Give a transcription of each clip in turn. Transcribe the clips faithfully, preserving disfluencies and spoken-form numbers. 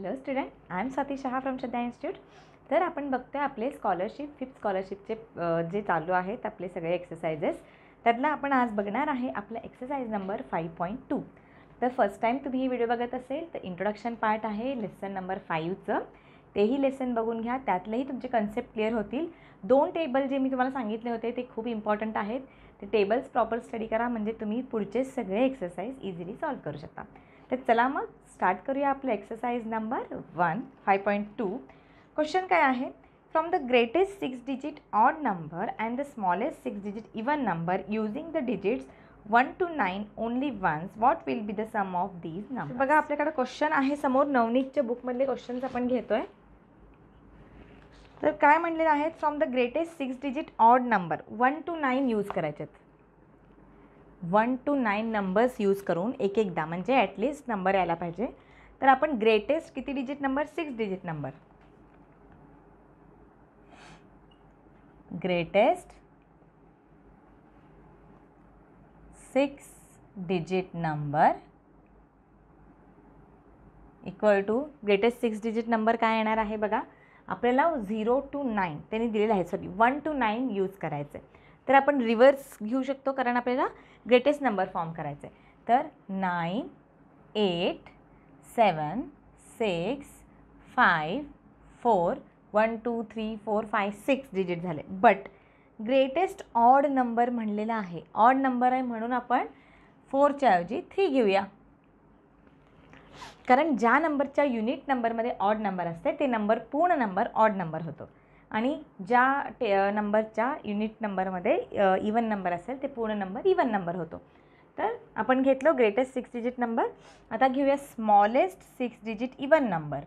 Hello student, I am Swati Shah from Shraddha institute. तर आपण बघतोय आपले स्कॉलरशिप फिफ्थ स्कॉलरशिपचे जे चालू आहेत आपले सगळे एक्सरसाइजेस, त्यातला आपण आज बघणार आहे आपला exercise number five point two. तर फर्स्ट टाईम तुम्ही ही व्हिडिओ बघत असेल तर इंट्रोडक्शन पार्ट आहे लेसन नंबर फाईव्हचं, तेही लेसन बघून घ्या. त्यातलेही तुमचे कन्सेप्ट क्लिअर होतील. दोन टेबल जे मी तुम्हाला सांगितले होते ते खूप इम्पॉर्टंट आहेत. ते टेबल्स प्रॉपर स्टडी करा, म्हणजे तुम्ही पुढचे सगळे एक्सरसाइज इझिली सॉल्व करू शकता. तर चला मग स्टार्ट करूया आपलं exercise number one five point two. Question काय आहे? From the greatest six digit odd number and the smallest six digit even number using the digits one two nine only once what will be the sum of these number. बघा आपल्याकडे question आहे समोर, नवनीतच्या बुकमधले questions आपण घेतोय. तर काय म्हणलेलं आहे? From the greatest six digit odd number one two nine use करायचे आहेत. One two nine numbers use करून एक एकदा, म्हणजे ॲटलिस्ट नंबर यायला पाहिजे. तर आपण ग्रेटेस्ट किती digit number? Six digit number. Greatest six digit number equal to greatest six digit number काय येणार आहे? बघा आपल्याला झिरो टू नाईन त्यांनी दिलेलं आहे, sorry one two nine use करायचं आहे. तर आपण रिव्हर्स घेऊ शकतो, कारण आपल्याला ग्रेटेस्ट नंबर फॉर्म करायचं आहे. तर nine eight seven six five four one two three four five six digit झाले. बट ग्रेटेस्ट ऑड नंबर म्हणलेला आहे, ऑड नंबर आहे म्हणून आपण फोरच्या ऐवजी थ्री घेऊया. कारण ज्या नंबरच्या युनिट नंबरमध्ये ऑड नंबर असते ते नंबर पूर्ण नंबर ऑड नंबर होतो, आणि ज्या टे नंबरच्या युनिट नंबरमध्ये इवन नंबर असेल ते पूर्ण नंबर इवन नंबर होतो. तर आपण घेतलो ग्रेटेस्ट सिक्स डिजिट नंबर. आता घेऊया smallest six digit even number.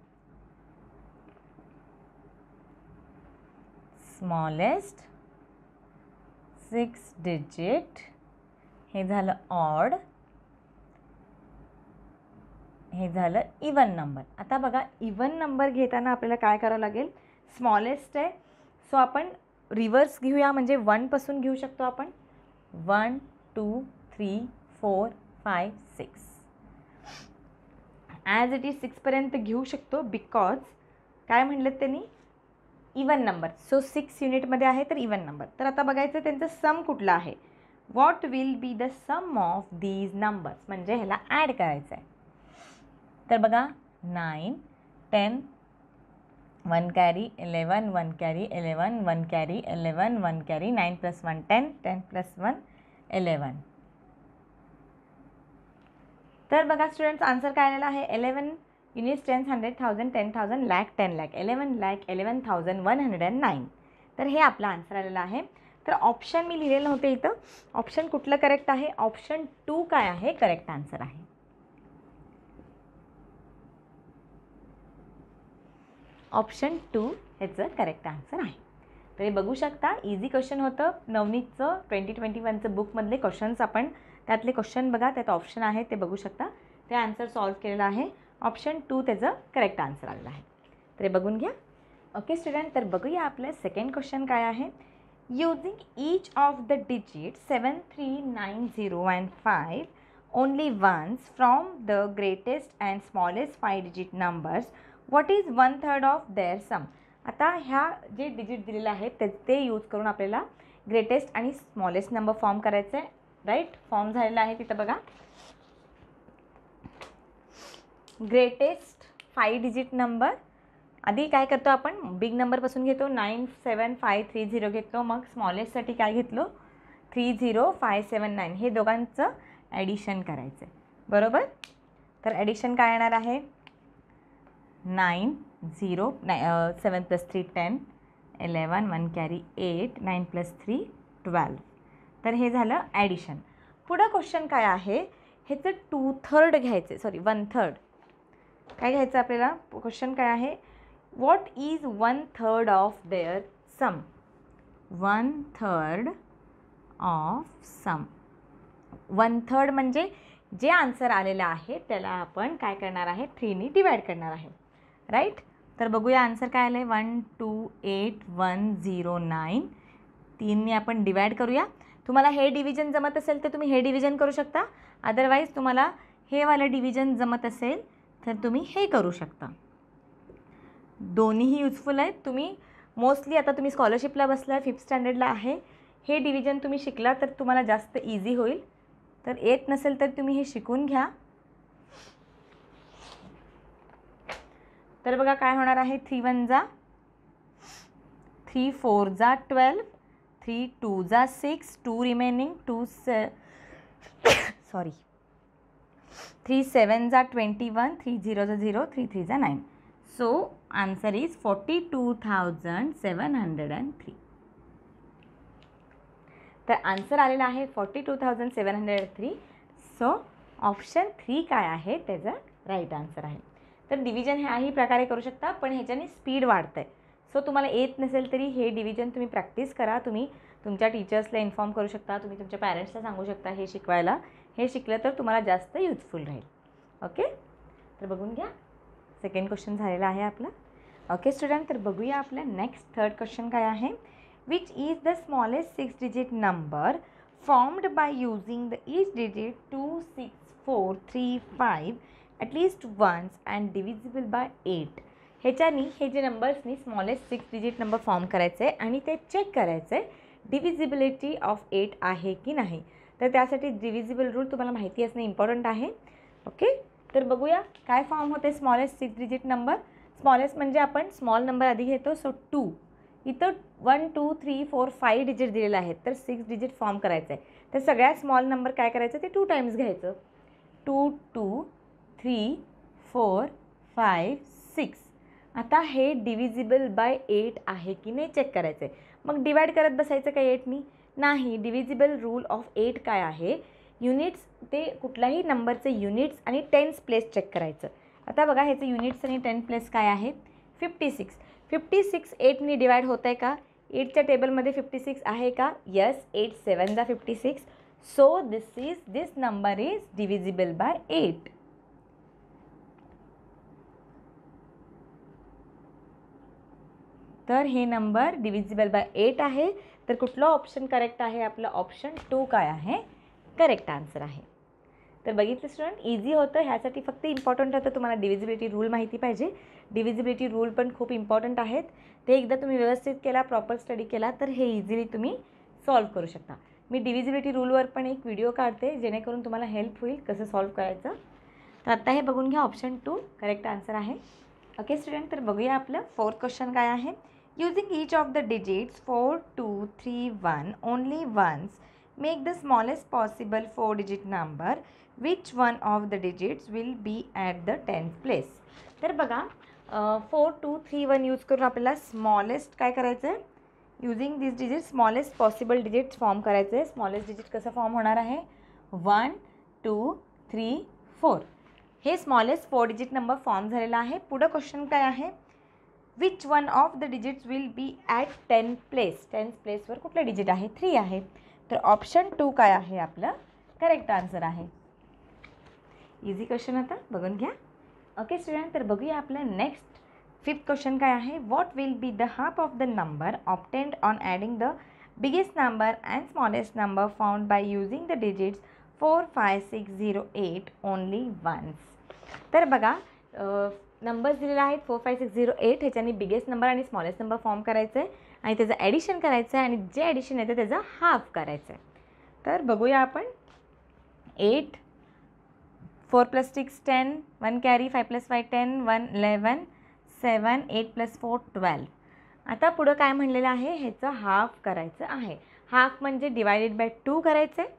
Smallest six digit हे झालं ऑड, हे झालं इवन नंबर. आता बघा इवन नंबर घेताना आपल्याला काय करावं लागेल? स्मॉलेस्ट आहे सो आपण रिव्हर्स घेऊया, म्हणजे वनपासून घेऊ शकतो आपण. One two three four five six as it is सिक्सपर्यंत घेऊ शकतो, बिकॉज काय म्हणलं त्यांनी? Even number. सो सिक्स युनिटमध्ये आहे तर इवन नंबर. तर आता बघायचं त्यांचं सम कुठलं आहे. What will be the sum of these numbers, म्हणजे ह्याला ॲड करायचं आहे. तर बघा nine ten one carry eleven one carry eleven one carry eleven one carry nine plus one ten ten plus one eleven. तर बघा स्टुडंट्स आन्सर काय आलेला आहे? Eleven units tens hundred thousand ten thousand lakh ten lakh eleven lakh eleven thousand one hundred and nine. तर हे आपला answer आलेला आहे. तर ऑप्शन मी लिहिलेलं नव्हते इथं. ऑप्शन कुठलं करेक्ट आहे? ऑप्शन टू काय आहे करेक्ट आन्सर आहे. ऑप्शन टू ह्याचं करेक्ट आन्सर आहे. तर हे बघू शकता, इझी क्वेश्चन होतं. नवनीतचं ट्वेंटी ट्वेंटी वनचं बुकमधले क्वेश्चन्स आपण त्यातले क्वेश्चन बघा, त्यात ऑप्शन आहे ते बघू शकता. ते आन्सर सॉल्व केलेलं आहे. ऑप्शन टू त्याचं करेक्ट आन्सर आलेलं आहे. तर हे बघून घ्या. ओके स्टुडंट, तर बघूया आपलं सेकंड क्वेश्चन काय आहे. Using each of the digit seven three nine zero and five only once from the greatest and smallest five digit numbers what is one third of their sum. आता ह्या जे digit दिलेले आहेत ते ते use करून आपल्याला ग्रेटेस्ट आणि स्मॉलेस्ट नंबर फॉर्म करायचं आहे. राईट, फॉर्म झालेला आहे तिथं बघा. ग्रेटेस्ट फाय डिजिट नंबर आधी काय करतो आपण? बिग नंबरपासून घेतो. Nine seven five three zero घेतलो. मग स्मॉलेस्टसाठी काय घेतलो? Three zero five seven nine. हे दोघांचं ॲडिशन करायचं आहे, बरोबर. तर ॲडिशन काय येणार आहे? Nine zero nine seven plus three ten eleven one carry eight nine plus three twelve. तर हे झालं ॲडिशन. पुढं क्वेश्चन काय आहे? ह्याचं टू थर्ड घ्यायचं, सॉरी वन थर्ड. काय घ्यायचं आपल्याला? क्वेश्चन काय आहे? What is one third of their sum. One third of sum. One third म्हणजे जे आन्सर आलेलं आहे त्याला आपण काय करणार आहे? थ्रीनी डिवाइड करणार आहे. राईट, तर बघूया आन्सर काय आलं आहे. One two eight one zero nine. तीनने आपण डिवाइड करूया. तुम्हाला हे डिव्हिजन जमत असेल तर तुम्ही हे डिव्हिजन करू शकता. अदरवाईज तुम्हाला हे वालं डिव्हिजन जमत असेल तर तुम्ही हे करू शकता. दोन्हीही युजफुल आहेत. तुम्ही मोस्टली आता तुम्ही स्कॉलरशिपला बसला, फिफ्थ स्टँडर्डला आहे, हे डिव्हिजन तुम्ही शिकला तर तुम्हाला जास्त इझी होईल. तर येत नसेल तर तुम्ही हे शिकून घ्या. तर बघा काय होणार आहे. थ्री वन जा थ्री फोर जा ट्वेल्व, थ्री टू जा six, two remaining, two say sorry three seven जा ट्वेंटी वन, थ्री झिरो जा झिरो, थ्री थ्री जा nine. So answer is forty two thousand seven hundred and three. तर answer आलेला आहे forty two thousand seven hundred and three. So option three काय आहे त्याचा right answer आहे. तर डिव्हिजन ह्याही प्रकारे करू शकता, पण ह्याच्याने स्पीड वाढतं आहे. सो तुम्हाला येत नसेल तरी हे डिव्हिजन तुम्ही प्रॅक्टिस करा. तुम्ही तुमच्या टीचर्सला इन्फॉर्म करू शकता, तुम्ही तुमच्या पॅरेंट्सला सांगू शकता हे शिकवायला. हे शिकलं तर तुम्हाला जास्त युजफुल राहील. ओके, तर बघून घ्या. सेकंड क्वेश्चन झालेला आहे आपला. ओके स्टुडंट, तर बघूया आपला नेक्स्ट थर्ड क्वेश्चन काय आहे. Which is the smallest six digit number formed by using the each digit two six four three five at least once and divisible by eight. ह्याच्यानी हे जे नंबर्सनी smallest six digit number form करायचे आहे आणि ते चेक करायचं आहे डिव्हिजिबिलिटी ऑफ एट आहे की नाही. तर त्यासाठी डिव्हिजिबल रूल तुम्हाला माहिती असणे इम्पॉर्टंट आहे. ओके, तर बघूया काय फॉर्म होते smallest six digit number. Smallest म्हणजे आपण स्मॉल नंबर आधी घेतो. सो टू, इथं one two three four five digit दिलेले आहेत, तर सिक्स डिजिट फॉर्म करायचं आहे. तर सगळ्यात स्मॉल नंबर काय करायचं ते टू टाईम्स घ्यायचं. Two two three four five six. आता हे डिव्हिजिबल बाय एट आहे की नाही चेक करायचं आहे. मग डिवाईड करत बसायचं का एटनी? नाही. डिव्हिजिबल रूल ऑफ एट काय आहे, युनिट्स ते कुठल्याही नंबरचे युनिट्स आणि टेन्स प्लेस चेक करायचं. आता बघा ह्याचे युनिट्स आणि टेन प्लेस काय आहे. Fifty six. फिफ्टी सिक्स एटनी डिवाईड होत आहे का? एटच्या टेबलमध्ये फिफ्टी सिक्स आहे का? यस. एट सेवन जा fifty six. So this is this number is divisible by eight. तर हे नंबर डिव्हिजिबल बाय एट आहे. तर कुठलं ऑप्शन करेक्ट आहे आपलं? ऑप्शन टू काय आहे करेक्ट आन्सर आहे. तर बघितलं स्टुडंट, इझी होतं. ह्यासाठी फक्त इम्पॉर्टंट होतं तुम्हाला डिव्हिजिबिलिटी रूल माहिती पाहिजे. डिव्हिजिबिलिटी रूल पण खूप इम्पॉर्टंट आहेत. ते एकदा तुम्ही व्यवस्थित केला, प्रॉपर स्टडी केला तर हे इझिली तुम्ही सॉल्व करू शकता. मी डिव्हिजिबिलिटी रूलवर पण एक व्हिडिओ काढते जेणेकरून तुम्हाला हेल्प होईल कसं सॉल्व करायचं. तर आत्ता हे बघून घ्या. ऑप्शन टू करेक्ट आन्सर आहे. ओके स्टुडंट, तर बघूया आपलं फोर्थ क्वेश्चन काय आहे. Using each of the digits four, two, three, one only once, make the smallest possible four digit number. Which one of the digits will be at the tenth place? तर बघा four two three one use करून आपल्याला smallest काय करायचं आहे. Using this digit smallest possible digit form करायचं आहे. Smallest digit कसं फॉर्म होणार आहे. One two three four. हे smallest four digit number form झालेला आहे. पुढं क्वेश्चन काय आहे. Which one of the digits will be at ten place. Tenth प्लेसवर कुठलं डिजिट आहे. थ्री आहे. तर ऑप्शन टू काय आहे आपलं करेक्ट आन्सर आहे. इझी क्वेश्चन आता बघून घ्या. ओके स्टुडंट, तर बघूया आपलं नेक्स्ट फिफ्थ क्वेश्चन काय आहे. What will be the half of the number obtained on adding the biggest number and smallest number found by using the digits four five six zero eight only once. तर बघा numbers दिलेले आहेत four five six zero eight. ह्याच्यानी biggest number आणि smallest number form करायचं आहे आणि त्याचं ॲडिशन करायचं आहे आणि जे ॲडिशन येतं त्याचा हाफ करायचं आहे. तर बघूया आपण. Eight, four plus six ten, one carry, five plus five ten, one eleven, seven, eight plus four twelve. आता पुढं काय म्हणलेलं आहे ह्याचं हाफ करायचं आहे. हाफ म्हणजे डिवायडेड बाय टू करायचं आहे.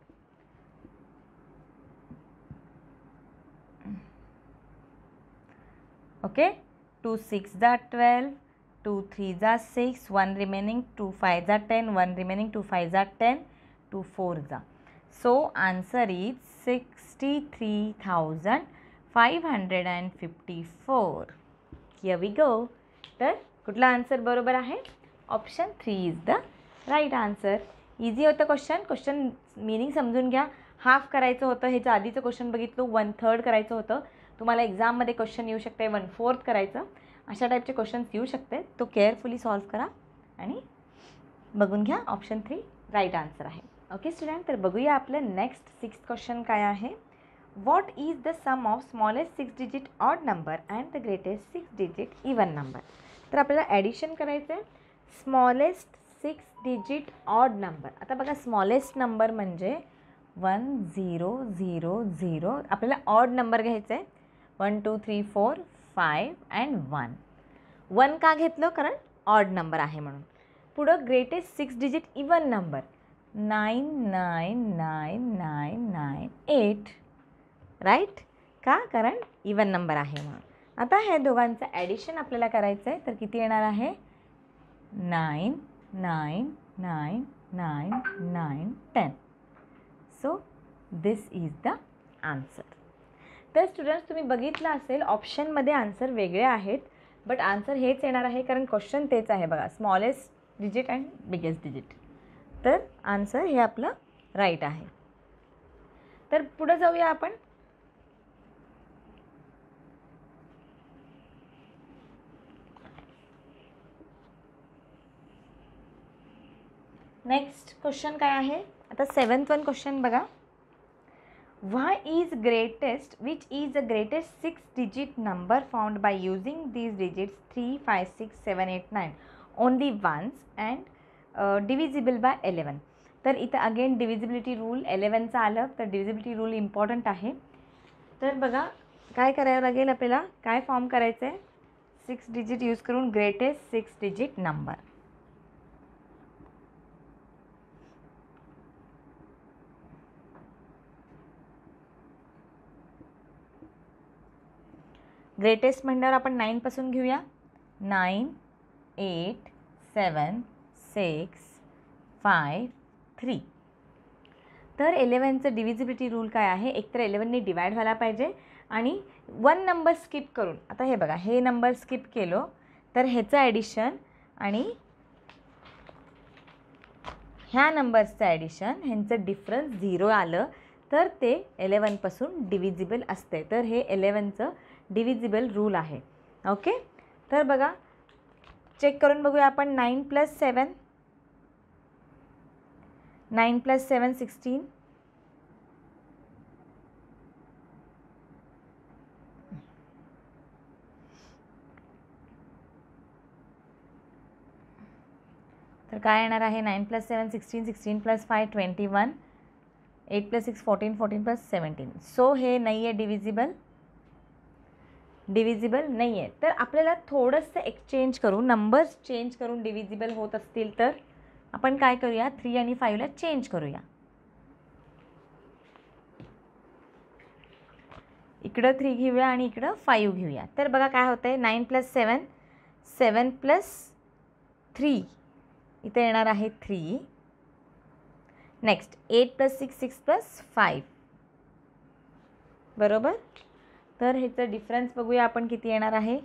ओके, टू सिक्स जा ट्वेल्व, टू थ्री जा six, one remaining, two five जा ten, one remaining, two five जा टेन, टू फोर जा. So answer is sixty three thousand five hundred and fifty four. Here we go. तर कुठला answer बरोबर आहे. Option three is the right answer. Easy होतं question. Question meaning समजून घ्या. Half करायचं होतं. ह्याच्या आधीचं क्वेश्चन बघितलं वन थर्ड करायचं होतं. तुम्हाला एक्झाममध्ये क्वेश्चन येऊ शकते वन फोर्थ करायचं. अशा टाईपचे क्वेश्चन्स येऊ शकते. तो केअरफुली सॉल्व करा आणि बघून घ्या. ऑप्शन थ्री राईट आन्सर आहे. ओके स्टुडंट, तर बघूया आपलं नेक्स्ट सिक्स्थ क्वेश्चन काय आहे. What is the sum of smallest six digit odd number and the greatest six digit even number. तर आपल्याला ॲडिशन करायचं आहे smallest six digit odd number. आता बघा स्मॉलेस्ट नंबर म्हणजे वन झिरो झिरो झिरो. आपल्याला ऑड नंबर घ्यायचं आहे one two three four five and one. One का घेतलं? कारण ऑड नंबर आहे म्हणून. पुढं greatest six digit even number nine nine nine nine nine eight. Right का? कारण इवन नंबर आहे म्हणून. आता हे दोघांचं ॲडिशन आपल्याला करायचं आहे तर किती येणार आहे? Nine nine nine nine nine ten. So this is the answer. तर स्टुडंट्स तुम्ही बघितलं असेल ऑप्शनमध्ये आन्सर वेगळे आहेत बट आन्सर हेच येणार आहे कारण क्वेश्चन तेच आहे बघा smallest digit and biggest digit. तर आन्सर हे आपलं राईट आहे. तर पुढं जाऊया आपण. नेक्स्ट क्वेश्चन काय आहे? आता सेवन्थ वन क्वेश्चन बघा. Why is greatest which is the greatest six digit number found by using these digits three five six seven eight nine only once and divisible by eleven. तर इथं again divisibility rule एलेवनचं आलं तर divisibility rule important आहे. तर बघा काय करावं लागेल आपल्याला, काय फॉर्म करायचं आहे सिक्स डिजिट यूज करून greatest six digit number. Greatest म्हणल्यावर आपण नाईनपासून घेऊया. Nine eight seven six five three. तर एलेवनचं डिव्हिजिबिलिटी रूल काय आहे? एकतर एलेवनने डिवाइड व्हायला पाहिजे आणि वन नंबर स्किप करून. आता हे बघा हे नंबर स्किप केलो तर ह्याचं ॲडिशन आणि ह्या नंबर्सचं ॲडिशन ह्यांचं डिफरन्स झिरो आलं तर ते एलेवनपासून डिव्हिजिबल असते. तर हे एलेवनचं डिव्हिजिबल रूल आहे. ओके. तर बघा चेक करून बघूया आपण. Nine plus seven nine plus seven sixteen. तर काय येणार आहे? Nine plus seven sixteen sixteen plus five twenty one eight plus six fourteen fourteen plus seventeen. So हे नाही आहे डिव्हिजिबल. डिव्हिजिबल नाही आहे. तर आपल्याला थोडंसं एक्सचेंज करून नंबर्स चेंज करून डिव्हिजिबल होत असतील तर आपण काय करूया थ्री आणि फाईव्हला चेंज करूया. इकडं थ्री घेऊया आणि इकडं फाईव्ह घेऊया. तर बघा काय होतं आहे nine plus seven seven plus three इथे येणार आहे three. Next eight plus six six plus five. बरोबर. तर ह्याचं डिफरन्स बघूया आपण किती येणार आहे.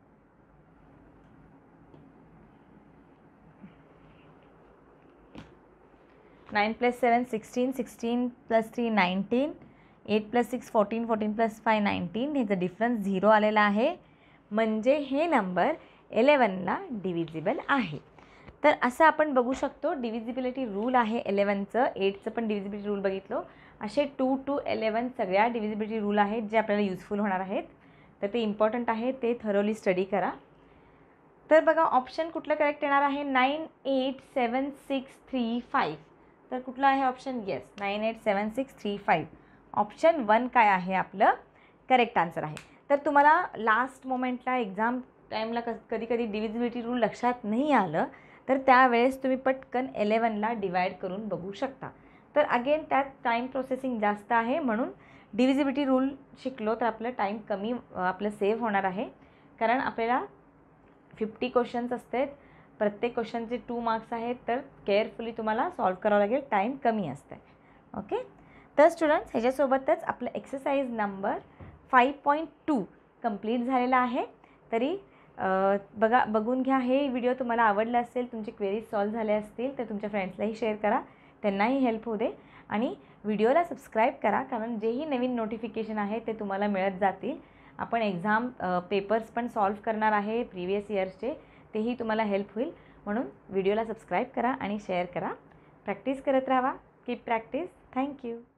Nine plus seven sixteen sixteen plus three nineteen eight plus six fourteen fourteen plus five nineteen. ह्याचं डिफरन्स झिरो आलेला आहे म्हणजे हे नंबर एलेवनला डिव्हिजिबल आहे. तर असं आपण बघू शकतो डिव्हिजिबिलिटी रूल आहे एलेवनचं. एटचं पण डिव्हिजिबिलिटी रूल बघितलो. असे टू टू एलेवन सगळ्या डिव्हिजिबिलिटी रूल आहेत जे आपल्याला यूजफुल होणार आहेत. तर ते इम्पॉर्टंट आहे ते थरोली स्टडी करा. तर बघा ऑप्शन कुठलं करेक्ट येणार आहे? Nine eight seven six three five. तर कुठलं आहे option? Yes nine eight seven six three five. Option one काय आहे आपलं करेक्ट आन्सर आहे. तर तुम्हाला लास्ट मोमेंटला एक्झाम टाईमला क कधी कधी डिव्हिजिबिलिटी रूल लक्षात नाही आलं तर त्यावेळेस तुम्ही पटकन एलेवनला डिवाईड करून बघू शकता. तर अगेन त्यात टाईम प्रोसेसिंग जास्त आहे म्हणून डिव्हिजिबिलिटी रूल शिकलो तर आपलं टाईम कमी आपलं सेव्ह होणार आहे. कारण आपल्याला फिफ्टी क्वेश्चन्स असतात. प्रत्येक क्वेश्चनचे टू मार्क्स आहेत तर केअरफुली तुम्हाला सॉल्व करावं लागेल. टाईम कमी असते. ओके. तर स्टुडंट्स ह्याच्यासोबतच आपलं exercise number five point two complete झालेला आहे. तरी बघा बघून घ्या. हे व्हिडिओ तुम्हाला आवडला असेल तुमचे क्वेरीज सॉल्व झाले असतील तर तुमच्या फ्रेंड्सलाही शेअर करा त्यांनाही हेल्प होऊ दे. आणि व्हिडिओला सबस्क्राईब करा कारण जेही नवीन नोटिफिकेशन आहे ते तुम्हाला मिळत जातील. आपण एक्झाम पेपर्स पण सॉल्व करणार आहे प्रिवियस इयर्सचे तेही तुम्हाला हेल्प होईल. म्हणून व्हिडिओला सबस्क्राईब करा आणि शेअर करा. प्रॅक्टिस करत राहा. Keep practice. थँक्यू.